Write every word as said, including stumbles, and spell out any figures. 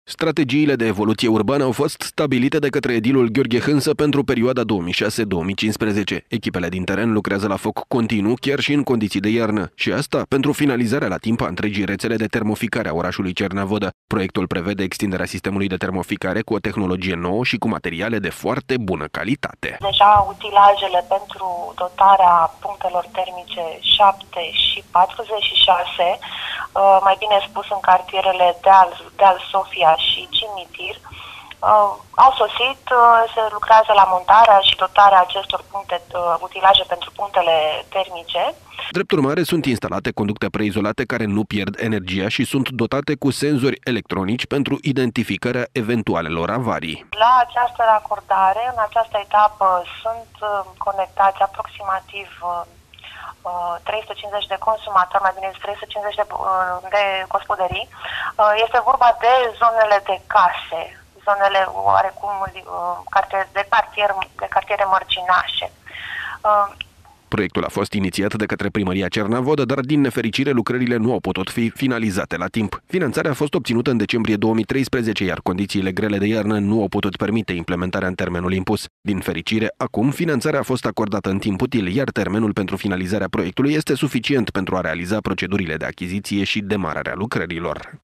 Strategiile de evoluție urbană au fost stabilite de către edilul Gheorghe Hânsă pentru perioada două mii șase - două mii cincisprezece. Echipele din teren lucrează la foc continuu, chiar și în condiții de iarnă. Și asta pentru finalizarea la timp a întregii rețele de termoficare a orașului Cernavodă. Proiectul prevede extinderea sistemului de termoficare cu o tehnologie nouă și cu materiale de foarte bună calitate. Deja utilajele pentru dotarea punctelor termice șapte și patruzeci și șase, mai bine spus în cartierele Deal, Deal Sofia și Cimitir, au sosit, se lucrează la montarea și dotarea acestor puncte, utilaje pentru punctele termice. Drept urmare, sunt instalate conducte preizolate care nu pierd energia și sunt dotate cu senzori electronici pentru identificarea eventualelor avarii. La această racordare, în această etapă, sunt conectați aproximativ trei sute cincizeci de consumatori, mai bine trei sute cincizeci de, de gospodării. Este vorba de zonele de case, zonele oarecum de cartier, de cartiere mărcinașe. Proiectul a fost inițiat de către Primăria Cernavodă, dar din nefericire lucrările nu au putut fi finalizate la timp. Finanțarea a fost obținută în decembrie două mii treisprezece, iar condițiile grele de iarnă nu au putut permite implementarea în termenul impus. Din fericire, acum finanțarea a fost acordată în timp util, iar termenul pentru finalizarea proiectului este suficient pentru a realiza procedurile de achiziție și demararea lucrărilor.